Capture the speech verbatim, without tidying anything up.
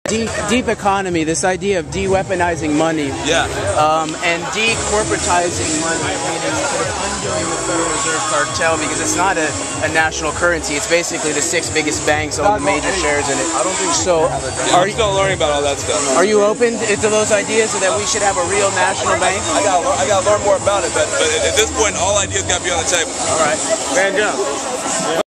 Deep, deep economy, this idea of de-weaponizing money, yeah, um, and de-corporatizing money, meaning sort of undoing the Federal Reserve cartel, because it's not a, a national currency. It's basically the six biggest banks own the major shares in it. I don't think so. Yeah, I'm still learning about all that stuff. Are you open to those ideas, so that we should have a real national bank? I got I got to learn more about it, but, but at this point, all ideas got to be on the table. All right, Van Jump.